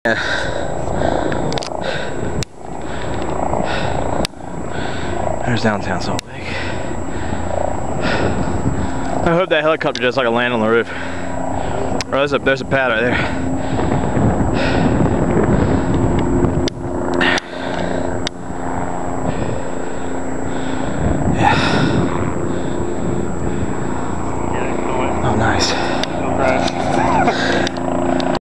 There's downtown Salt Lake. I hope that helicopter just like a land on the roof. Or there's a pad right there.